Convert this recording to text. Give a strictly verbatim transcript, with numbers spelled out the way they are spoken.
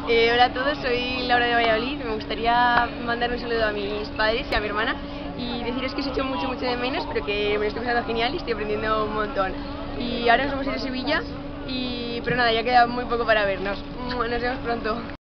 Eh, hola a todos, soy Laura de Valladolid. Me gustaría mandar un saludo a mis padres y a mi hermana y deciros que os echo mucho, mucho de menos, pero que me lo estoy pasando genial y estoy aprendiendo un montón. Y ahora nos vamos a ir a Sevilla, y... pero nada, ya queda muy poco para vernos. Nos vemos pronto.